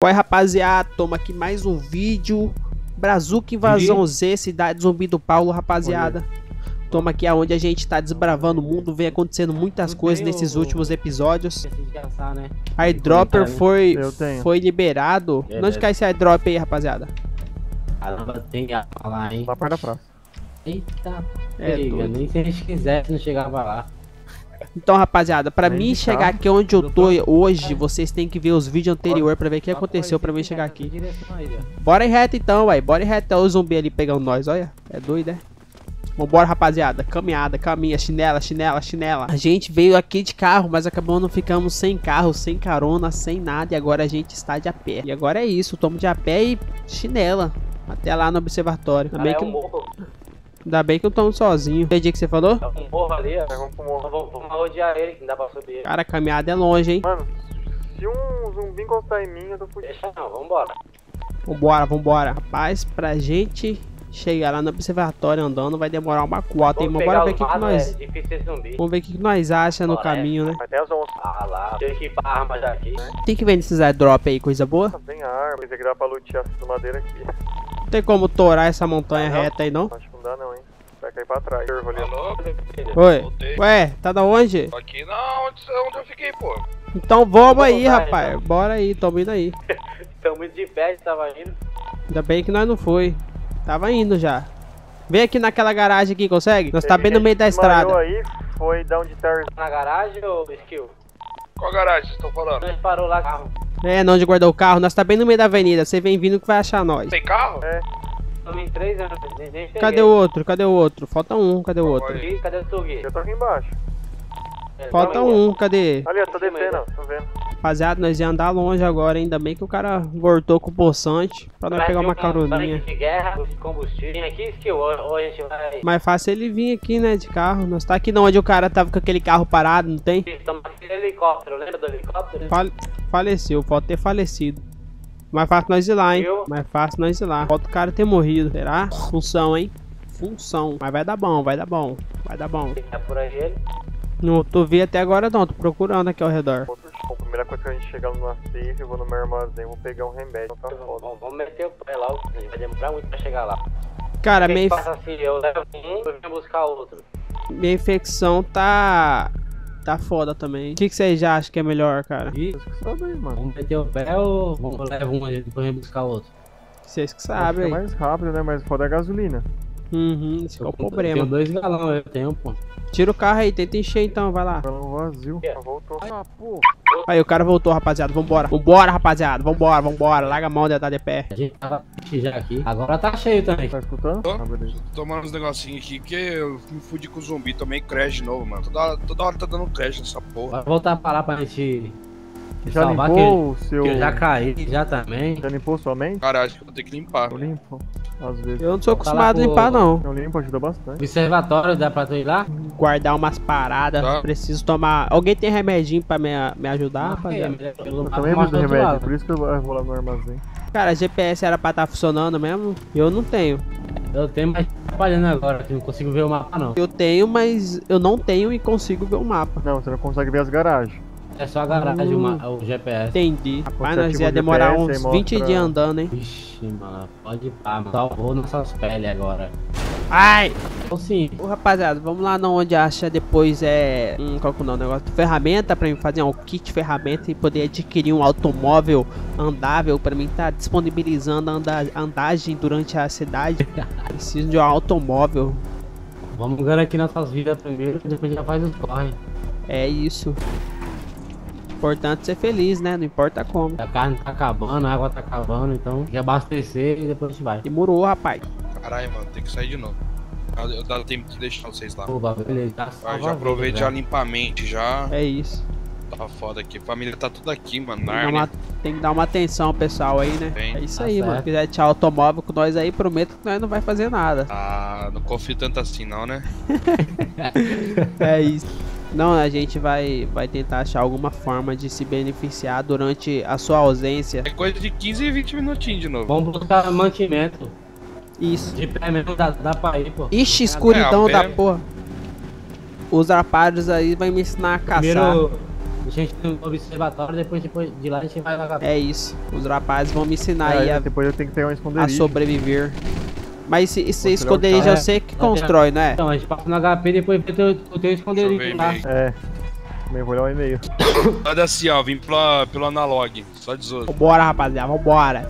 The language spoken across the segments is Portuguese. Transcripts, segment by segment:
Qual é, rapaziada? Toma aqui mais um vídeo. Brazuca Invasão Z, Cidade Zumbi do Paulo, rapaziada. Toma aqui aonde a gente tá desbravando o mundo. Vem acontecendo muitas coisas nesses últimos episódios. Airdropper foi liberado. Onde cai esse airdrop aí, rapaziada? Caramba, tem que falar, hein? Lá perto da praça. Eita, nem se a gente quisesse não chegava lá. Então, rapaziada, pra mim chegar aqui onde eu tô hoje, vocês têm que ver os vídeos anteriores pra ver o que aconteceu pra mim chegar aqui. Bora em reto então, ué. Bora em reto. Olha o zumbi ali pegando nós, olha. É doido, né? Vambora, rapaziada. Caminhada, caminha, chinela, chinela, chinela. A gente veio aqui de carro, mas acabou não ficamos sem carro, sem carona, sem nada. E agora a gente está de a pé. E agora é isso, tomo de a pé e chinela. Até lá no observatório. Ainda bem que eu tô sozinho. Entendi o que você falou? É um morro ali, ó. Vamos rodear ele, que não dá pra subir. Cara, a caminhada é longe, hein? Mano, se um zumbi encostar em mim, eu tô fudido. Deixa não, vambora. Vambora, vambora. Rapaz, pra gente chegar lá no observatório andando vai demorar uma cota, hein? Bora ver o que nós... Vamos ver o que nós achamos no caminho, né? Vai ter as onças. Ah lá, deixa eu equipar a arma já aqui. Tem que ver nesses airdrop aí, coisa boa? Tem arma, esse aqui dá pra lutear essa madeira aqui. Não tem como torar essa montanha reta aí, não? Acho que não dá não, hein? Vai cair pra trás. Oi. Voltei. Ué, tá da onde? Tô aqui onde eu fiquei, pô. Então vamos aí, voltar, rapaz. então. Bora aí, tamo indo aí. Estamos muito de pé, tava indo. Ainda bem que nós não foi. Tava indo já. Vem aqui naquela garagem aqui, consegue? Nós tá bem no meio da estrada. Aí foi da onde tá. Na garagem ou skill? Qual garagem vocês estão falando? Nós parou lá, carro. É, não onde guardou o carro. Nós tá bem no meio da avenida. Você vem vindo que vai achar nós. Tem carro? É. Estamos em 3 anos, nem cheguei. Cadê o outro? Cadê o outro? Falta um, cadê o outro? Ih, cadê o Tugi? Eu tô aqui embaixo. Falta um, cadê? Ali, eu tô descendo, ó. Tô vendo. Rapaziada, nós ia andar longe agora. Ainda bem que o cara voltou com o poçante pra nós pegar uma caroninha. De guerra, combustível. Vem aqui, skill, ou a gente vai... Mais fácil ele vir aqui, né, de carro. Nós tá aqui onde o cara tava com aquele carro parado, não tem? Estamos naquele helicóptero, lembra do helicóptero? Faleceu, pode ter falecido. Mais fácil nós ir lá, hein? Mais fácil nós ir lá. Falta o cara ter morrido. Será? Função, hein? Função. Mas vai dar bom, vai dar bom. Vai dar bom. É por aí ele. Não tô vendo até agora não, tô procurando aqui ao redor. A primeira coisa que a gente chegar numa safe, eu vou no meu armazém, vou pegar um remédio. Tá foda. Vamos meter o pé lá, a gente vai demorar muito pra chegar lá. Cara, Quem passa assim, eu levo um, eu venho buscar outro. minha infecção tá foda também. O que vocês já acham que é melhor, cara? Vamos meter o pé ou vamos levar um e depois buscar outro? Vocês que É sabem. mais rápido, né? Mas foda a gasolina. Uhum, esse é o problema. Tenho 2 galões, eu tenho, pô. Tira o carro aí, tenta encher então, vai lá. Galão vazio. Voltou. Ah, pô. Aí o cara voltou, rapaziada, vambora. Vambora, rapaziada, vambora, vambora. Larga a mão de estar de pé. A gente tava já aqui. Agora tá cheio também. Tá escutando? Tô. Ah, beleza. Tô tomando uns negocinhos aqui, porque eu me fudi com o zumbi, tomei crash de novo, mano. Toda hora tá dando crash nessa porra. Vai voltar pra lá pra gente Já salvar, limpou o seu... que eu já caí, já também. Já limpou sua mente? Caralho, acho que eu vou ter que limpar. Eu limpo. Às vezes. Eu não sou Voltar acostumado a lá pro- limpar, não. Eu limpo, ajuda bastante. Observatório, dá pra tu ir lá? Guardar umas paradas, Tá. preciso tomar... Alguém tem remedinho pra me ajudar, rapaziada? Eu também preciso de remédio, por isso que eu vou lá no armazém. Cara, GPS era pra estar funcionando mesmo? Eu não tenho. Eu tenho, mas tá trabalhando agora, que não consigo ver o mapa não. Eu tenho, mas eu não tenho e consigo ver o mapa. Não, você não consegue ver as garagens. É só a garagem, o GPS. Entendi. Rapaz, Você nós ativa ia o demorar GPS, uns aí 20 mostra- dias andando, hein? Ixi, mano, pode ir pá, mano. Salvou nossas peles agora. Ai! Então sim, Ô, rapaziada, vamos lá onde acha depois qual que é o nome do negócio? Ferramenta pra mim fazer um kit ferramenta e poder adquirir um automóvel andável pra mim tá disponibilizando a andagem durante a cidade. Preciso de um automóvel. vamos garantir nossas vidas primeiro, que depois já faz os corre. É isso. Importante ser feliz, né? Não importa como. A carne tá acabando, a água tá acabando, então tem que abastecer e depois a gente vai. Demorou, rapaz. Caralho, mano, tem que sair de novo. Eu dá tempo de deixar vocês lá. Opa, beleza, tá Vai, salva já a aproveito vida, já já. limpar a mente já. É isso. Tá foda aqui. Família tá tudo aqui, mano. Tem que dar uma atenção, pessoal, aí, né? Tem. É isso Tá aí, mano. certo. Se quiser deixar automóvel com nós aí, prometo que nós não vai fazer nada. Ah, não confio tanto assim não, né? É isso. Não, a gente vai tentar achar alguma forma de se beneficiar durante a sua ausência. É coisa de 15 e 20 minutinhos de novo. Vamos buscar mantimento. Isso. De pé mesmo dá pra ir, pô. Ixi, escuridão É, da pé. porra. Os rapazes aí vai me ensinar a caçar. Primeiro, Deixa a gente no observatório, depois de lá a gente vai lá. É isso. Os rapazes vão me ensinar aí depois eu tenho que pegar um a esconderijo. sobreviver. Mas esse esconderijo carro. é você que constrói, não é? Então, a gente passa no HP e depois vê o teu esconderijo Deixa eu lá. ver É. Também vou olhar o e-mail. Olha assim, ó, vim pelo analog. Só 18. Vambora, rapaziada, vambora.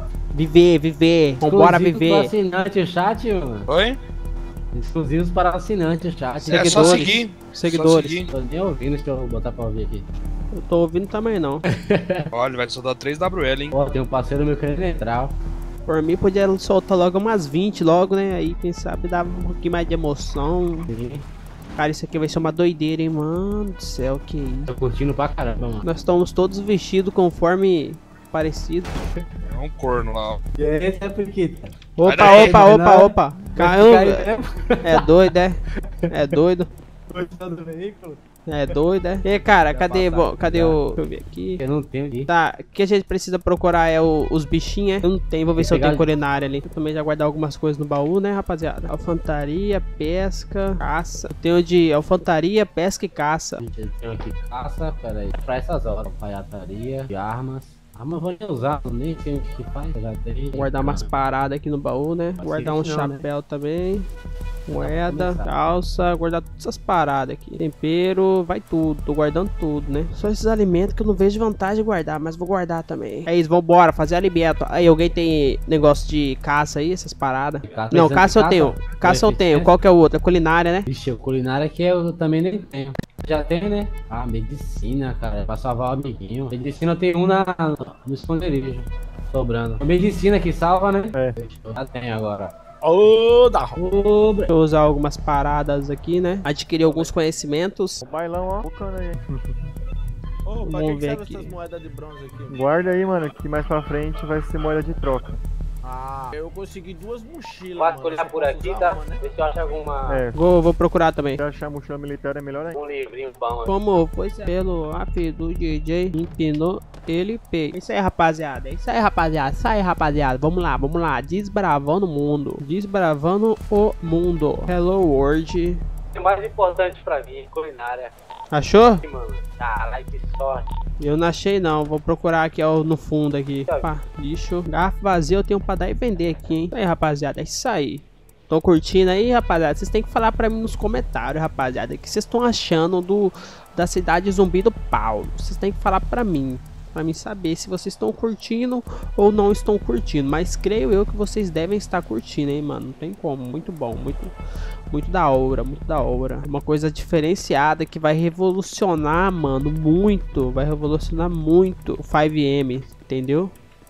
Viver. Vambora Exclusivo viver. para assinante o chat, mano. Oi? Exclusivos para assinante o chat. É só Seguidores. seguir. Seguidores. Só seguir. Tô nem ouvindo, deixa eu botar pra ouvir aqui. Eu tô ouvindo também não. Olha, vai soltar 3 WL, hein? Ó, tem um parceiro meu querendo entrar. Por mim podia soltar logo umas 20 logo, né? Aí quem sabe dava um pouquinho mais de emoção. Cara, isso aqui vai ser uma doideira, hein, mano do céu, que isso. Tô curtindo pra caramba, mano. Nós estamos todos vestidos conforme parecido. É um corno lá, ó. E esse é Priquita. Opa. Caramba. É doido, é? É doido. Do veículo? É doido, é? E cara, cadê o... Deixa eu ver aqui. Eu não tenho ali. Tá, o que a gente precisa procurar é os bichinhos, é? Eu não tenho, vou ver se eu tenho culinária ali. Eu também já guardar algumas coisas no baú, né, rapaziada? Alfantaria, pesca, caça. Eu tenho de alfantaria, pesca e caça. Eu tenho aqui caça, peraí. Pra essas horas, alfaiataria, de armas. Arma eu vou nem usar, nem sei o que faz. Já tem. Vou guardar umas paradas aqui no baú, né? Guardar um chapéu também. Moeda, calça, guardar todas essas paradas aqui. Tempero, vai tudo. Tô guardando tudo, né? Só esses alimentos que eu não vejo vantagem de guardar, mas vou guardar também. É isso, vambora, fazer alimento. Aí, alguém tem negócio de caça aí, essas paradas? Não, caça eu tenho. Caça eu tenho. Qual que é o outro? É culinária, né? Vixe, o culinária que eu também nem tenho. Já tem, né? Ah, medicina, cara. Pra salvar o amiguinho. Medicina eu tenho um no esconderijo. Sobrando. A medicina que salva, né? É. Já tem agora. Ô, da Deixa eu usar algumas paradas aqui, né? Adquirir alguns conhecimentos. O bailão, ó. Focando aí. Ô, pra Vamos que ver serve aqui. essas moedas de bronze aqui? Guarda aí, mano, que mais pra frente vai ser moeda de troca. Ah, eu consegui duas mochilas, Posso mano. olhar Só por posso aqui, usar tá? uma, né? Ver se eu acho alguma. É, Vou procurar também. se achar mochila militar é melhor ainda. Um livrinho bom. Como foi pelo app do DJ, empinou ele pega. Isso aí, rapaziada. Isso aí, rapaziada. Vamos lá. Desbravando o mundo. Desbravando o mundo. Hello World. O mais importante pra mim, culinária. Achou? Mano, caralho, que sorte. Eu não achei não. Vou procurar aqui, ó, no fundo aqui. Opa, lixo. Garrafa vazia eu tenho pra dar e vender aqui, hein. Isso aí, rapaziada. É isso aí. Tô curtindo aí, rapaziada? Vocês têm que falar pra mim nos comentários, rapaziada, o que vocês estão achando da cidade Zumbi do Paulo. Vocês têm que falar pra mim saber se vocês estão curtindo ou não estão curtindo. Mas creio eu que vocês devem estar curtindo, hein, mano. Não tem como. Muito bom, muito da hora, Uma coisa diferenciada que vai revolucionar, mano, muito. Vai revolucionar muito o 5M, entendeu?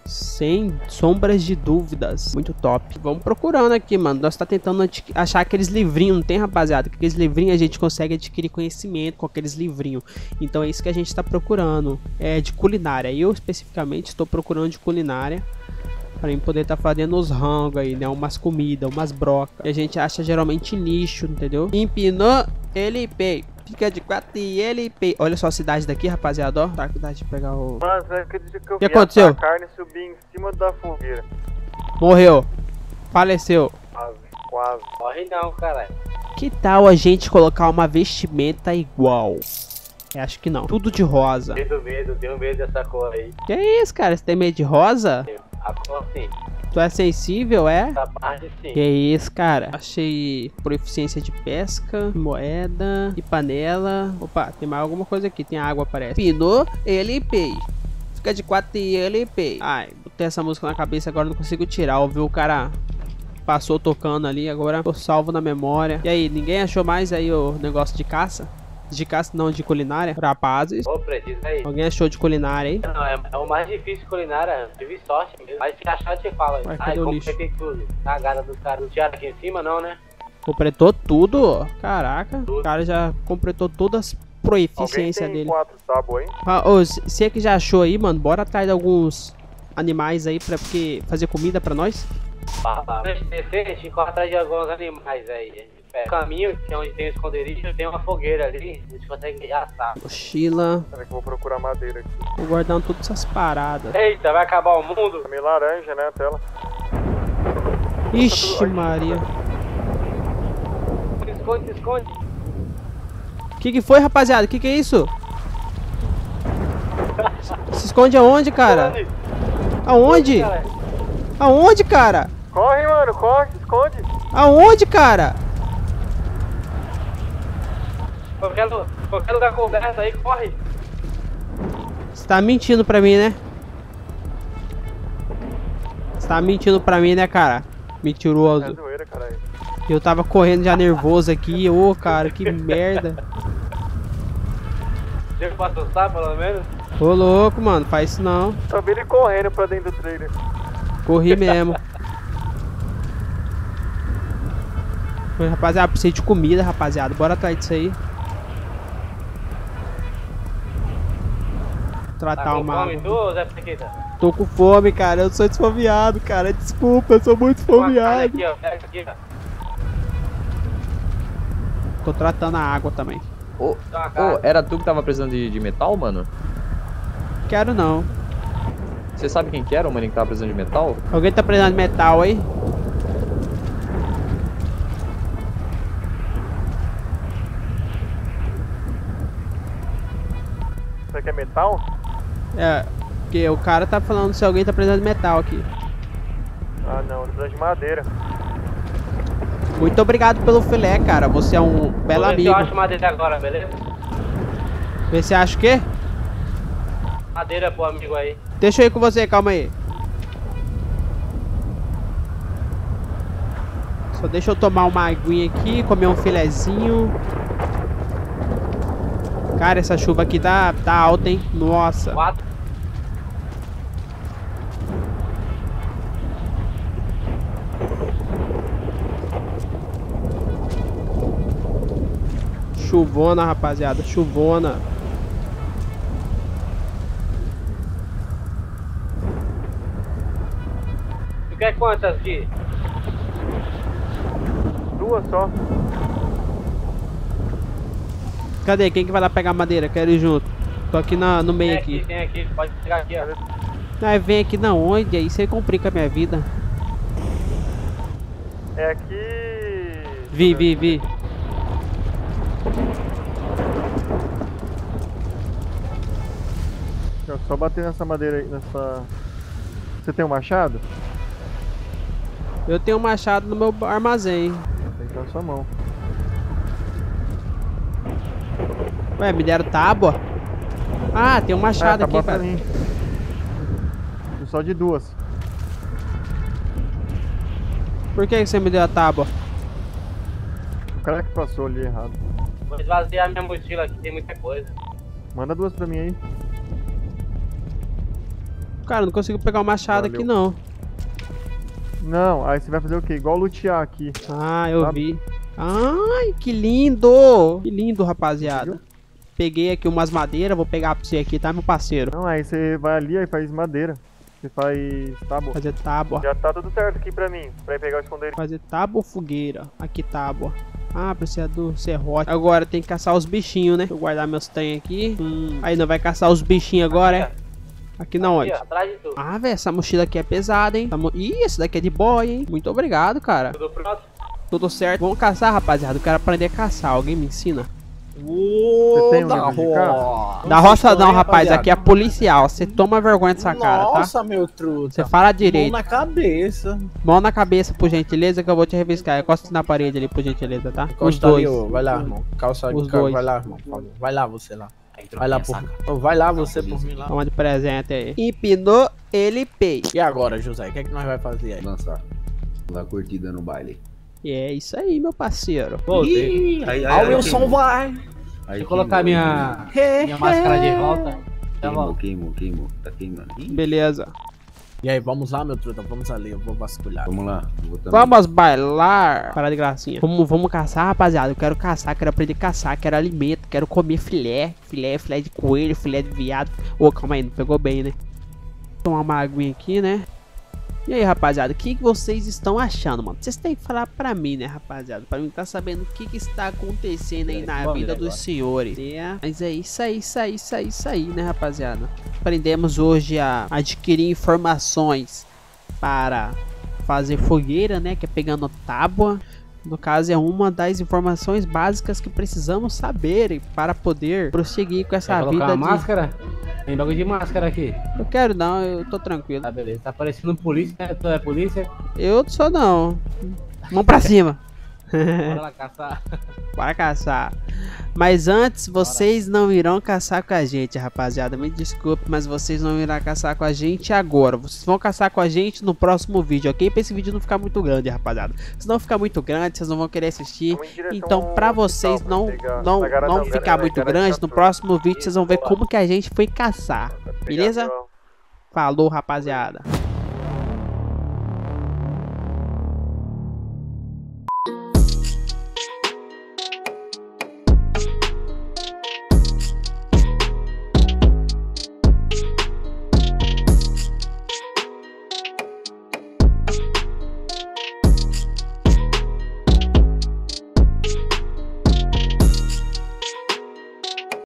Sem sombras de dúvidas. Muito top. Vamos procurando aqui, mano. Nós tá tentando achar aqueles livrinhos, não tem, rapaziada? Aqueles livrinhos a gente consegue adquirir conhecimento com aqueles livrinhos. Então é isso que a gente tá procurando. É de culinária. Eu especificamente estou procurando de culinária. Pra mim poder tá fazendo os rangos aí, né? Umas comidas, umas brocas. Que a gente acha geralmente em lixo, entendeu? Empinou, ele pei. Fica de 4 e ele pei. Olha só a cidade daqui, rapaziada, ó. Tá, que dá de pegar o... Mano, você acredita que eu Que vi aconteceu? a carne subir em cima da fogueira? Morreu. Faleceu. Quase. Morre não, caralho. Que tal a gente colocar uma vestimenta igual? Eu acho que não. Tudo de rosa. Tenho medo dessa cor aí. Que isso, cara? Você tem medo de rosa? A cor sim, Tu é sensível, é? essa parte sim. Que isso, cara? Achei proficiência de pesca, moeda e panela. Opa, tem mais alguma coisa aqui. Tem água, parece. Pinou, ele pei. Fica de 4 e ele pei. Ai, botei essa música na cabeça, agora não consigo tirar. Ouviu o cara... Passou tocando ali, agora tô salvo na memória. E aí, ninguém achou mais aí o negócio de caça? De caça não, de culinária? Rapazes. Ô, preciso aí. Alguém achou de culinária aí? Não, é o mais difícil culinária. Tive sorte mesmo. Mas se achar, te fala. Ué, cadê o lixo? Tem tudo. Cagada do cara. Não tiraram aqui em cima, não, né? Completou tudo? Caraca. O cara já completou todas as proeficiências Alguém tem dele. 4 tábuas aí? Ah, ô, você é que já achou aí, mano? Bora atrás de alguns animais aí pra fazer comida pra nós? Antes de descer, a gente corre atrás de alguns animais aí. O caminho, que é onde tem o esconderijo, tem uma fogueira ali. A gente consegue assar. Mochila. Peraí que eu vou procurar madeira aqui. Vou guardando todas essas paradas. Eita, vai acabar o mundo. Tá meio laranja, né, a tela? Ixi, Maria. Se esconde. Que foi, rapaziada? Que é isso? Se esconde aonde, cara? Aonde? Aonde, cara? Corre, mano, corre, se esconde. Aonde, cara? Qualquer lugar coberto aí, corre. Você tá mentindo pra mim, né? Você tá mentindo pra mim, né, cara? Mentiroso. É zoeira, caralho. Eu tava correndo já nervoso aqui. Ô, cara, que merda. Deu pra assustar, pelo menos? Ô, louco, mano, faz isso não. Só vi ele correndo pra dentro do trailer. Corri mesmo. Mas, rapaziada, preciso de comida, rapaziada. Bora atrás disso aí. Tratar Tá com uma fome, água. tu, Zé Pequita? Tô com fome, cara. Eu sou desfomeado, cara. Desculpa, eu sou muito desfomeado. Aqui, ó, pega aqui, ó. Tô tratando a água também. Ô, era tu que tava precisando de metal, mano? Quero não. Você sabe quem que era o maninho que tava precisando de metal? Alguém tá precisando de metal aí? Você quer metal? É, porque o cara tá falando se alguém tá precisando de metal aqui. Ah, não, ele precisa de madeira. Muito obrigado pelo filé, cara. Você é um belo Vou ver se amigo. eu acho madeira agora, beleza? Vê se acha o quê? Madeira pro amigo aí. Deixa eu ir com você, calma aí. Só deixa eu tomar uma aguinha aqui, comer um filezinho. Cara, essa chuva aqui tá alta, hein? Nossa. 4. Chuvona, rapaziada. Chuvona. Tu quer quantas aqui? 2 só. Cadê? Quem que vai lá pegar madeira? Quero ir junto. Tô aqui no meio aqui. Tem aqui, pode pegar aqui, ó. Aí vem aqui na onde? Aí você complica a minha vida. É aqui. Vi. É só bater nessa madeira aí, nessa... Você tem um machado? Eu tenho um machado no meu armazém. Tem que estar na sua mão. Ué, me deram tábua? Ah, tem um machado aqui, pra cara. mim. Só de 2. Por que você me deu a tábua? O cara que passou ali errado. Vou esvaziar minha mochila aqui, tem muita coisa. Manda 2 pra mim aí. Cara, não consigo pegar o machado Valeu. aqui, não. Não, aí você vai fazer o quê? Igual lutear aqui. Ah, eu Sabe? vi. Ai, que lindo! Que lindo, rapaziada. Peguei aqui umas madeiras, vou pegar pra você aqui, tá, meu parceiro? Não, aí você vai ali e faz madeira. Você faz tábua. Fazer tábua. Já tá tudo certo aqui pra mim, pra ir pegar o esconderijo. Fazer tábua ou fogueira? Aqui, tábua. Ah, precisa do serrote. Agora tem que caçar os bichinhos, né? Deixa eu guardar meus trem aqui. Aí não vai caçar os bichinhos agora, é? Aqui na onde? Aqui, ó, atrás de tu. Ah, velho, essa mochila aqui é pesada, hein? Ih, esse daqui é de boy, hein? Muito obrigado, cara. Tudo pronto? Tudo certo. Vamos caçar, rapaziada. Eu quero aprender a caçar. Alguém me ensina? Você tem um da livro de roça. Da roça não, rapaz. Aqui é policial. Você toma vergonha dessa cara, tá? Nossa, meu truta. Você fala Mão direito. na cabeça. Mão na cabeça, por gentileza, que eu vou te reviscar. Encosta na parede ali, por gentileza, tá? Os Encosta dois. ali, ô. Vai lá, irmão. Calça Os dois. Vai lá, irmão. por favor. Vai lá, você lá. Vai lá, vai lá você por mim lá. Toma de presente aí. Empinou, ele pei. E agora, José? O que é que nós vai fazer aí? Dançar. Dar curtida no baile. E é isso aí, meu parceiro. Voltei. Aí, Ah, o Wilson vai. Deixa eu colocar minha máscara de volta. Já volto. Queimou. Tá queimando. Ih, Beleza. E aí, vamos lá, meu truta? Vamos ali, eu vou vasculhar. vamos lá. Eu vou também. Vamos bailar. Para de gracinha. Vamos caçar, rapaziada. Eu quero caçar, quero aprender a caçar, quero alimento, quero comer filé. Filé de coelho, filé de viado. Ô, calma aí, não pegou bem, né? Tomar uma aguinha aqui, né? E aí, rapaziada, o que vocês estão achando, mano? Vocês têm que falar pra mim, né, rapaziada? Pra mim tá sabendo o que está acontecendo aí na vida dos senhores. Mas é isso aí, né, rapaziada? Aprendemos hoje a adquirir informações para fazer fogueira, né? Que é pegando tábua. No caso, é uma das informações básicas que precisamos saber para poder prosseguir com essa Quer vida colocar de... uma máscara? Tem bagulho de máscara aqui. Eu quero não, eu tô tranquilo. Tá, beleza. Tá parecendo polícia, né? Tu é polícia? Eu sou não. Vamos pra cima. Bora lá caçar. Bora caçar. Mas antes, vocês não irão caçar com a gente, rapaziada. Me desculpe, mas vocês não irão caçar com a gente agora. Vocês vão caçar com a gente no próximo vídeo, ok? Pra esse vídeo não ficar muito grande, rapaziada. Se não ficar muito grande, vocês não vão querer assistir. Então, pra vocês não ficar muito grande, no próximo vídeo vocês vão ver como que a gente foi caçar. Beleza? Falou, rapaziada.